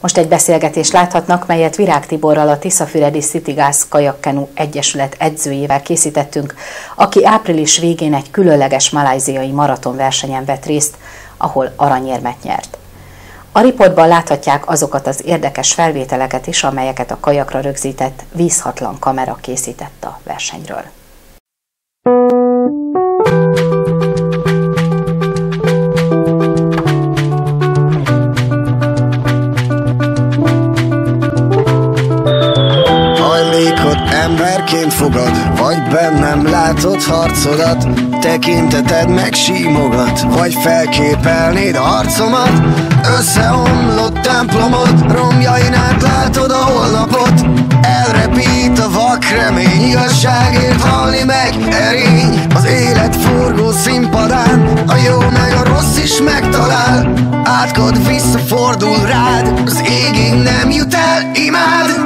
Most egy beszélgetést láthatnak, melyet Virág Tiborral, a Tiszafüredi City Gas Kajakkenu Egyesület edzőjével készítettünk, aki április végén egy különleges malajziai maratonversenyen vett részt, ahol aranyérmet nyert. A riportban láthatják azokat az érdekes felvételeket is, amelyeket a kajakra rögzített vízhatlan kamera készített a versenyről. Emberként fogad, vagy bennem látod harcodat, tekinteted megsímogat, vagy felképelnéd arcomat. Összeomlott templomod, romjain át látod a holnapot. Elrepít a vak remény, igazságért halni meg erény. Az élet forgó színpadán, a jó meg a rossz is megtalál. Átkod visszafordul rád, az égig nem jut el, imád.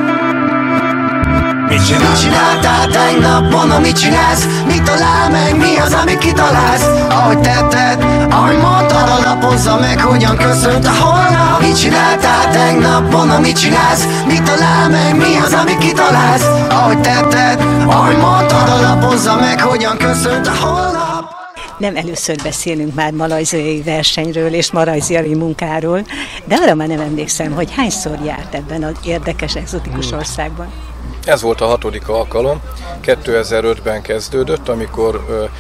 Mit csináltál tegnap, mondom, mit csinálsz? Mit talál meg, mi az, amit kitalálsz? Ahogy tetted, ahogy mondtad, alapozza meg, hogyan köszönt a holnap. Mit csináltál tegnap, mondom, mit csinálsz? Mit talál meg, mi az, amit kitalálsz? Ahogy tetted, ahogy mondtad, alapozza meg, hogyan köszönt a holnap. Nem először beszélünk már malajziai versenyről és malajziai munkáról, de arra már nem emlékszem, hogy hányszor járt ebben az érdekes, egzotikus országban. Ez volt a 6. alkalom, 2005-ben kezdődött, amikor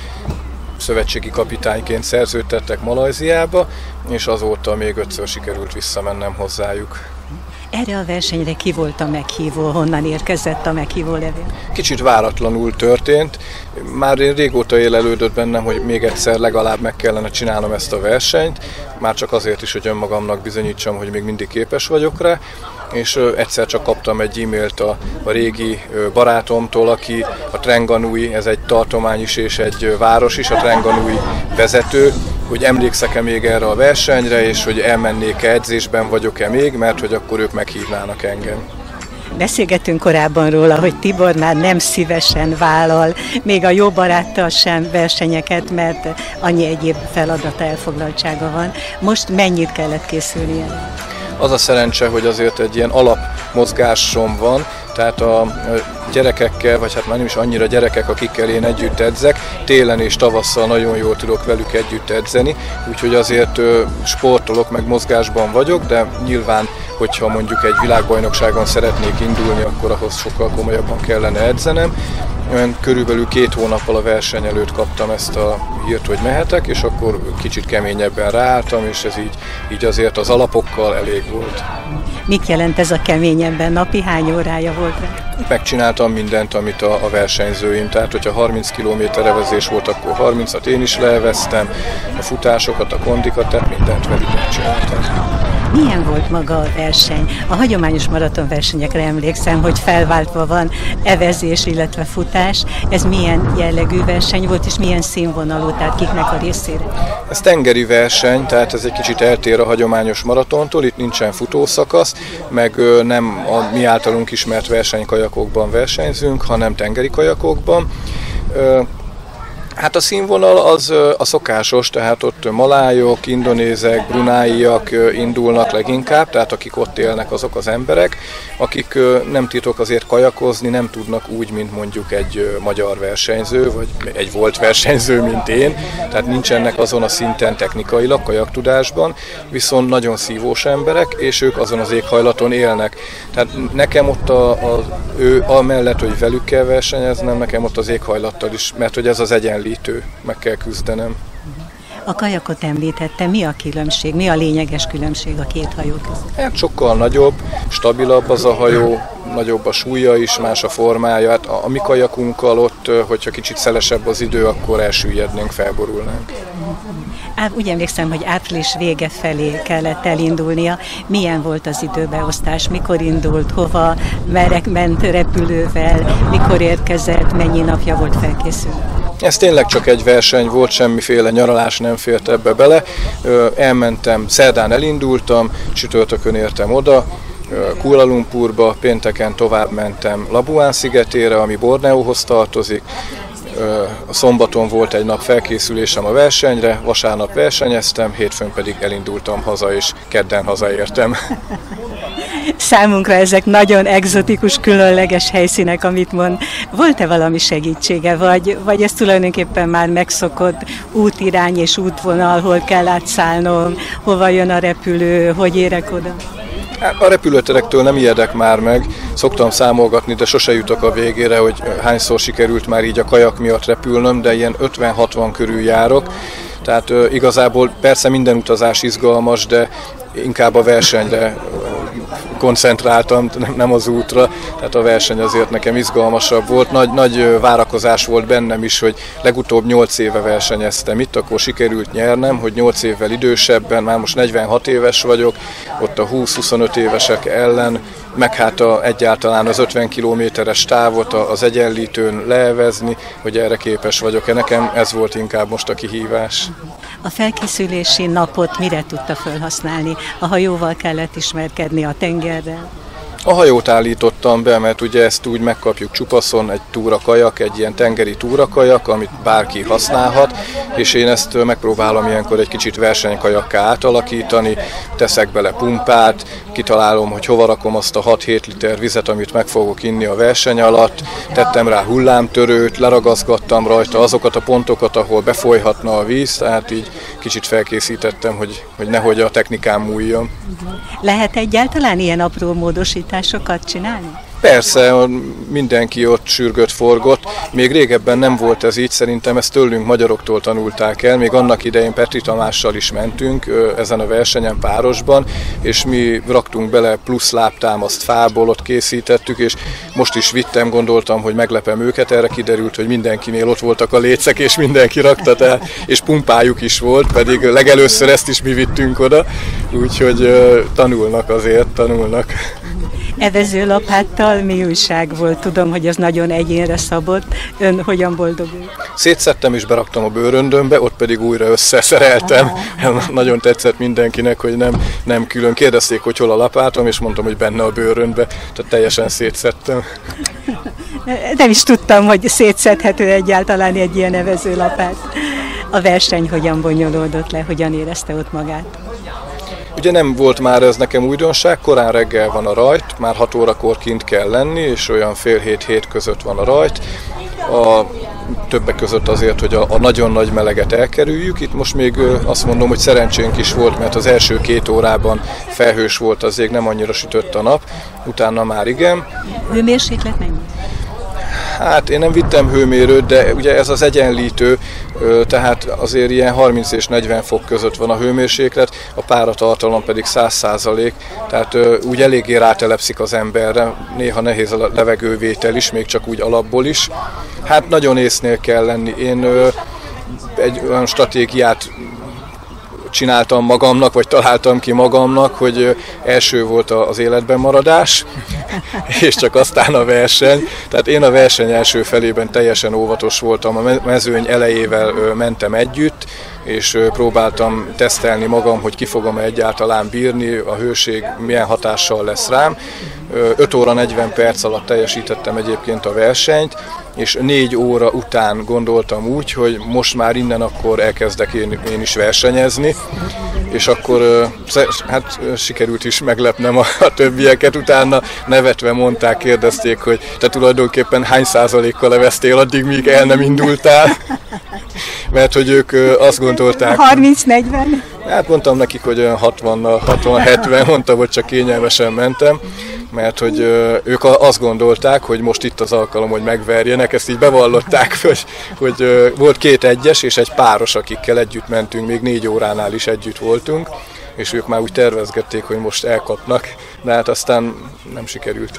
szövetségi kapitányként szerződtettek Malajziába, és azóta még 5-ször sikerült visszamennem hozzájuk. Erre a versenyre ki volt a meghívó, honnan érkezett a meghívó levél? Kicsit váratlanul történt. Már én régóta élelődött bennem, hogy még egyszer legalább meg kellene csinálnom ezt a versenyt, már csak azért is, hogy önmagamnak bizonyítsam, hogy még mindig képes vagyok rá, és egyszer csak kaptam egy e-mailt a régi barátomtól, aki a Terengganu, ez egy tartomány is és egy város is, a Terengganu vezető, hogy emlékszek-e még erre a versenyre, és hogy elmennék-e, edzésben vagyok-e még, mert hogy akkor ők meghívnának engem. Beszélgettünk korábban róla, hogy Tibor már nem szívesen vállal, még a jó baráttal sem versenyeket, mert annyi egyéb feladata, elfoglaltsága van. Most mennyit kellett készülnie? Az a szerencse, hogy azért egy ilyen alapmozgásom van, tehát a gyerekekkel, vagy hát már nem is annyira gyerekek, akikkel én együtt edzek, télen és tavasszal nagyon jól tudok velük együtt edzeni, úgyhogy azért sportolok, meg mozgásban vagyok, de nyilván, hogyha mondjuk egy világbajnokságon szeretnék indulni, akkor ahhoz sokkal komolyabban kellene edzenem. Körülbelül 2 hónappal a verseny előtt kaptam ezt a hírt, hogy mehetek, és akkor kicsit keményebben ráálltam, és ez így azért az alapokkal elég volt. Mit jelent ez a keményebben? Napi hány órája volt rá? Megcsináltam mindent, amit a versenyzőim, tehát hogyha 30 km evezés volt, akkor 30-at én is leeveztem, a futásokat, a kondikat, tehát mindent velük megcsináltam. Milyen volt maga a verseny? A hagyományos maratonversenyekre emlékszem, hogy felváltva van evezés, illetve futás. Ez milyen jellegű verseny volt, és milyen színvonalú, tehát kiknek a részére? Ez tengeri verseny, tehát ez egy kicsit eltér a hagyományos maratontól, itt nincsen futószakasz, meg nem a mi általunk ismert versenykajakokban versenyzünk, hanem tengeri kajakokban. Hát a színvonal az a szokásos, tehát ott malájok, indonézek, brunáiak indulnak leginkább, tehát akik ott élnek, azok az emberek, akik nem titok azért kajakozni, nem tudnak úgy, mint mondjuk egy magyar versenyző, vagy egy volt versenyző, mint én, tehát nincsenek azon a szinten technikailag kajaktudásban, viszont nagyon szívós emberek, és ők azon az éghajlaton élnek. Tehát nekem ott ő amellett, hogy velük kell versenyeznem, nekem ott az éghajlattal is, mert hogy ez az egyenlítő, meg kell küzdenem. A kajakot említette, mi a különbség, mi a lényeges különbség a két hajó között? Hát sokkal nagyobb, stabilabb az a hajó, nagyobb a súlya is, más a formája. Hát a mi kajakunkkal ott, hogyha kicsit szelesebb az idő, akkor elsüllyednénk, felborulnánk. Úgy emlékszem, hogy április vége felé kellett elindulnia. Milyen volt az időbeosztás? Mikor indult? Hova? Merre ment repülővel? Mikor érkezett? Mennyi napja volt felkészülve? Ez tényleg csak egy verseny volt, semmiféle nyaralás nem fért ebbe bele. Elmentem, szerdán elindultam, csütörtökön értem oda, Kuala Lumpurba, pénteken tovább mentem Labuan szigetére, ami Borneóhoz tartozik. A szombaton volt egy nap felkészülésem a versenyre, vasárnap versenyeztem, hétfőn pedig elindultam haza, és kedden hazaértem. Számunkra ezek nagyon egzotikus, különleges helyszínek, amit mond. Volt-e valami segítsége, vagy ez tulajdonképpen már megszokott útirány és útvonal, hol kell átszállnom, hova jön a repülő, hogy érek oda? A repülőterektől nem ijedek már meg, szoktam számolgatni, de sose jutok a végére, hogy hányszor sikerült már így a kajak miatt repülnöm, de ilyen 50-60 körül járok. Tehát igazából persze minden utazás izgalmas, de inkább a versenyre koncentráltam, nem az útra, tehát a verseny azért nekem izgalmasabb volt. Nagy várakozás volt bennem is, hogy legutóbb 8 éve versenyeztem itt, akkor sikerült nyernem, hogy 8 évvel idősebben, már most 46 éves vagyok, ott a 20-25 évesek ellen, meg hát egyáltalán az 50 kilométeres távot az Egyenlítőn leevezni, hogy erre képes vagyok. Nekem ez volt inkább most a kihívás. A felkészülési napot mire tudta felhasználni? A hajóval kellett ismerkedni, a tengerrel? A hajót állítottam be, mert ugye ezt úgy megkapjuk csupaszon, egy túrakajak, egy ilyen tengeri túrakajak, amit bárki használhat, és én ezt megpróbálom ilyenkor egy kicsit versenykajakká átalakítani, teszek bele pumpát, kitalálom, hogy hova rakom azt a 6-7 liter vizet, amit meg fogok inni a verseny alatt, tettem rá hullámtörőt, leragaszgattam rajta azokat a pontokat, ahol befolyhatna a víz, tehát így kicsit felkészítettem, hogy nehogy a technikám múljon. Lehet egyáltalán ilyen apró módosításokat csinálni? Persze, mindenki ott sürgött, forgott. Még régebben nem volt ez így, szerintem ezt tőlünk magyaroktól tanulták el. Még annak idején Petri Tamással is mentünk ezen a versenyen párosban, és mi raktunk bele plusz lábtámaszt fából, ott készítettük, és most is vittem, gondoltam, hogy meglepem őket, erre kiderült, hogy mindenkinél ott voltak a lécek, és mindenki rakta, tehát, és pumpájuk is volt, pedig legelőször ezt is mi vittünk oda, úgyhogy tanulnak azért, tanulnak. Evezőlapáttal mi újság volt? Tudom, hogy ez nagyon egyénre szabott. Ön hogyan boldogult? Szétszedtem és beraktam a bőröndömbe, ott pedig újra összeszereltem. Nagyon tetszett mindenkinek, hogy nem külön. Kérdezték, hogy hol a lapátom, és mondtam, hogy benne a bőröndbe, tehát teljesen szétszedtem. Nem is tudtam, hogy szétszedhető egyáltalán egy ilyen evezőlapát. A verseny hogyan bonyolódott le, hogyan érezte ott magát? Ugye nem volt már ez nekem újdonság, korán reggel van a rajt, már 6 órakor kint kell lenni, és olyan fél hét között van a rajt. Többek között azért, hogy a nagyon nagy meleget elkerüljük. Itt most még azt mondom, hogy szerencsénk is volt, mert az első 2 órában felhős volt az ég, nem annyira sütött a nap, utána már igen. Hőmérséklet mennyi? Hát én nem vittem hőmérőt, de ugye ez az Egyenlítő, tehát azért ilyen 30 és 40 fok között van a hőmérséklet, a páratartalom pedig 100%, tehát úgy eléggé rátelepszik az emberre, néha nehéz a levegővétel is, még csak úgy alapból is. Hát nagyon észnél kell lenni. Én egy olyan stratégiát csináltam magamnak, vagy találtam ki magamnak, hogy első volt az életben maradás, és csak aztán a verseny. Tehát én a verseny első felében teljesen óvatos voltam, a mezőny elejével mentem együtt, és próbáltam tesztelni magam, hogy ki fogom egyáltalán bírni, a hőség milyen hatással lesz rám. 5 óra 40 perc alatt teljesítettem egyébként a versenyt, és 4 óra után gondoltam úgy, hogy most már innen akkor elkezdek én is versenyezni, és akkor hát sikerült is meglepnem a többieket, utána nevetve mondták, kérdezték, hogy te tulajdonképpen hány százalékkal leveztél addig, míg el nem indultál, mert hogy ők azt gondolták... 30-40? Hát mondtam nekik, hogy olyan 60-70, mondtam, hogy csak kényelmesen mentem, mert hogy ők azt gondolták, hogy most itt az alkalom, hogy megverjenek, ezt így bevallották, hogy volt 2 egyes és egy páros, akikkel együtt mentünk, még 4 óránál is együtt voltunk, és ők már úgy tervezgették, hogy most elkapnak, de hát aztán nem sikerült.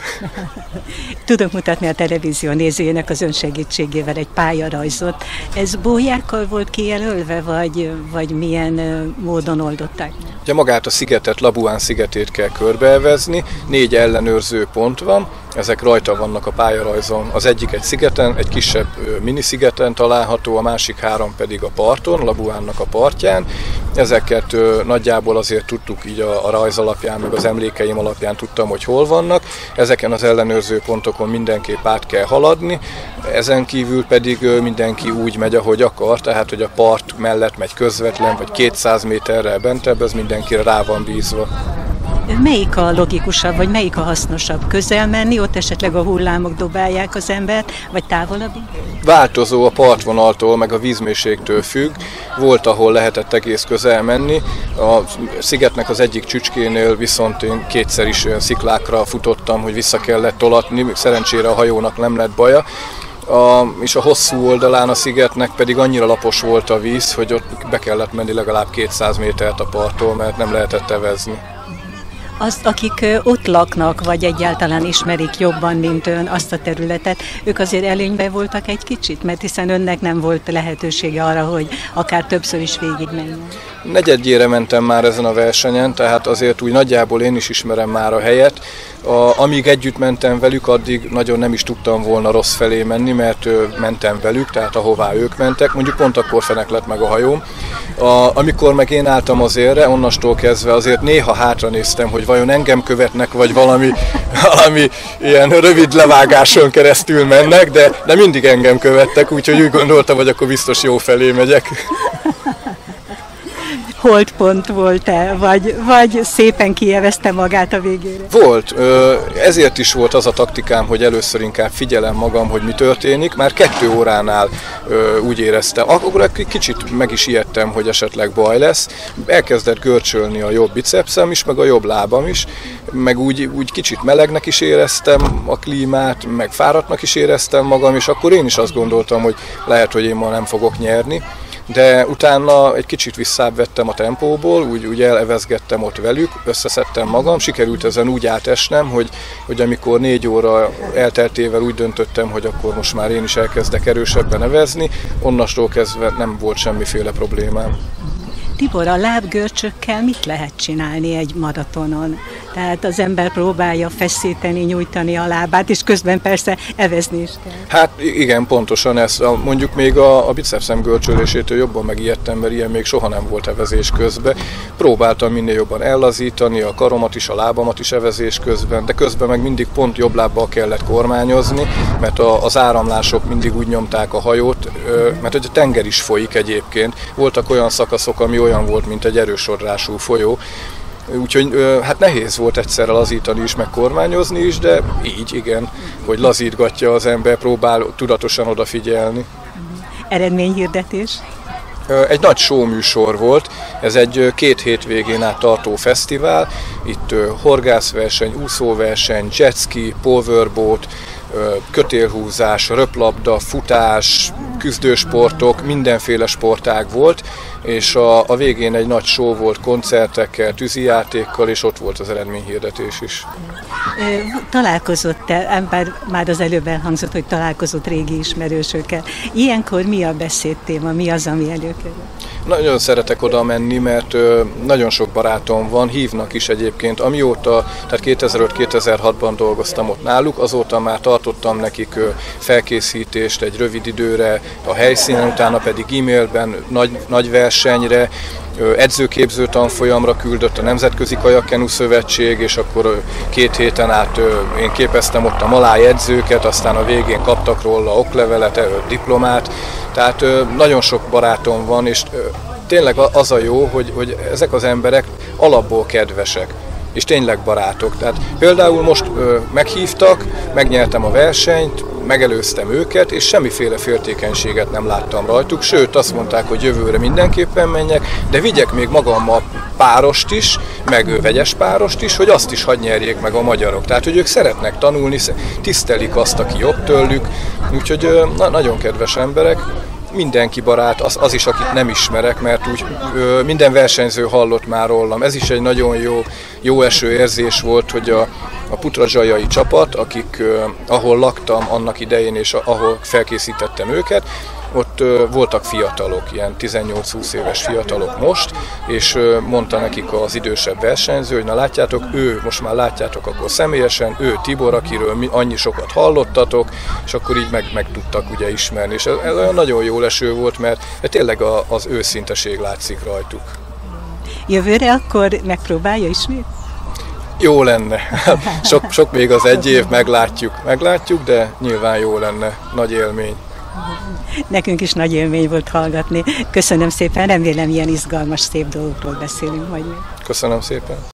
Tudok mutatni a televízió nézőjének az ön segítségével egy pályarajzot. Ez bójákkal volt kijelölve, vagy milyen módon oldották? Ugye magát a szigetet, Labuán szigetét kell körbeevezni, 4 ellenőrző pont van, ezek rajta vannak a pályarajzon. Az egyik egy szigeten, egy kisebb miniszigeten található, a másik 3 pedig a parton, Labuánnak a partján. Ezeket nagyjából azért tudtuk így a rajz alapján, meg az emlékeim alapján tudtam, hogy hol vannak. Ezeken az ellenőrző pontokon mindenképp át kell haladni, ezen kívül pedig mindenki úgy megy, ahogy akar, tehát hogy a part mellett megy közvetlen, vagy 200 méterrel bentebb, ez mindenkire rá van bízva. Melyik a logikusabb, vagy melyik a hasznosabb? Közel menni, ott esetleg a hullámok dobálják az embert, vagy távolabb? Változó, a partvonaltól, meg a vízmélységtől függ. Volt, ahol lehetett egész közel menni. A szigetnek az egyik csücskénél viszont én kétszer is olyan sziklákra futottam, hogy vissza kellett tolatni. Szerencsére a hajónak nem lett baja. És a hosszú oldalán a szigetnek pedig annyira lapos volt a víz, hogy ott be kellett menni legalább 200 métert a parttól, mert nem lehetett evezni. Azt, akik ott laknak, vagy egyáltalán ismerik jobban, mint ön azt a területet, ők azért előnyben voltak egy kicsit, mert hiszen önnek nem volt lehetősége arra, hogy akár többször is végigmenjen. Negyedjére mentem már ezen a versenyen, tehát azért úgy nagyjából én is ismerem már a helyet. Amíg együtt mentem velük, addig nagyon nem is tudtam volna rossz felé menni, mert mentem velük, tehát ahová ők mentek. Mondjuk pont akkor fenek lett meg a hajóm. Amikor meg én álltam az élre, onnastól kezdve azért néha hátra néztem, hogy vajon engem követnek, vagy valami ilyen rövid levágáson keresztül mennek, de mindig engem követtek, úgyhogy úgy gondoltam, hogy akkor biztos jó felé megyek. Holdpont volt-e, vagy szépen kielvezte magát a végére? Volt. Ezért is volt az a taktikám, hogy először inkább figyelem magam, hogy mi történik. Már 2 óránál úgy éreztem. Akkor egy kicsit meg is ijedtem, hogy esetleg baj lesz. Elkezdett görcsölni a jobb bicepszem is, meg a jobb lábam is. Meg úgy kicsit melegnek is éreztem a klímát, meg fáradtnak is éreztem magam, és akkor én is azt gondoltam, hogy lehet, hogy én ma nem fogok nyerni. De utána egy kicsit visszább vettem a tempóból, úgy elevezgettem ott velük, összeszedtem magam, sikerült ezen úgy átesnem, hogy amikor 4 óra elteltével úgy döntöttem, hogy akkor most már én is elkezdek erősebben evezni, onnastól kezdve nem volt semmiféle problémám. Tibor, a lábgörcsökkel mit lehet csinálni egy maratonon? Tehát az ember próbálja feszíteni, nyújtani a lábát, és közben persze evezni is kell. Hát igen, pontosan ez. Mondjuk még a bicepszem görcsölésétől jobban megijedtem, mert ilyen még soha nem volt evezés közben. Próbáltam minél jobban ellazítani, a karomat is, a lábamat is evezés közben, de közben meg mindig pont jobb lábbal kellett kormányozni, mert az áramlások mindig úgy nyomták a hajót, mert hogy a tenger is folyik egyébként. Voltak olyan szakaszok, ami olyan volt, mint egy erős sodrású folyó. Úgyhogy hát nehéz volt egyszerre lazítani is, meg kormányozni is, de így igen, hogy lazítgatja az ember, próbál tudatosan odafigyelni. Eredményhirdetés? Egy nagy showműsor volt, ez egy 2 hétvégén át tartó fesztivál, itt horgászverseny, úszóverseny, jetski, powerboat, kötélhúzás, röplabda, futás, küzdősportok, mindenféle sportág volt, és a végén egy nagy show volt koncertekkel, tűzijátékkal, és ott volt az eredményhirdetés is. Találkozott-e, már az előbb elhangzott, hogy találkozott régi ismerősökkel. Ilyenkor mi a beszédtéma, mi az, ami előkerül? Nagyon szeretek oda menni, mert nagyon sok barátom van, hívnak is egyébként. Amióta, tehát 2005-2006-ban dolgoztam ott náluk, azóta már tartottam nekik felkészítést egy rövid időre a helyszínen, utána pedig e-mailben nagy versenyre, edzőképző tanfolyamra küldött a Nemzetközi Kajakkenu Szövetség, és akkor 2 héten át én képeztem ott a maláj edzőket, aztán a végén kaptak róla oklevelet, diplomát, tehát nagyon sok barátom van, és tényleg az a jó, hogy ezek az emberek alapból kedvesek, és tényleg barátok. Tehát például most meghívtak, megnyertem a versenyt, megelőztem őket, és semmiféle féltékenységet nem láttam rajtuk, sőt azt mondták, hogy jövőre mindenképpen menjek, de vigyek még magammal párost is, meg vegyes párost is, hogy azt is hadd nyerjék meg a magyarok. Tehát, hogy ők szeretnek tanulni, tisztelik azt, aki jobb tőlük, úgyhogy nagyon kedves emberek. Mindenki barát, az is, akit nem ismerek, mert úgy minden versenyző hallott már rólam. Ez is egy nagyon jó eső érzés volt, hogy a putrajai csapat, ahol laktam annak idején, és ahol felkészítettem őket, ott voltak fiatalok, ilyen 18-20 éves fiatalok most, és mondta nekik az idősebb versenyző, hogy na látjátok, most már látjátok akkor személyesen, ő Tibor, akiről annyi sokat hallottatok, és akkor így meg tudtak ugye ismerni. És ez olyan nagyon jó eső volt, mert tényleg az őszinteség látszik rajtuk. Jövőre akkor megpróbálja ismét? Jó lenne. Sok még az 1 év, meglátjuk, de nyilván jó lenne, nagy élmény. Nekünk is nagy élmény volt hallgatni. Köszönöm szépen, remélem ilyen izgalmas, szép dolgokról beszélünk majd még. Köszönöm szépen.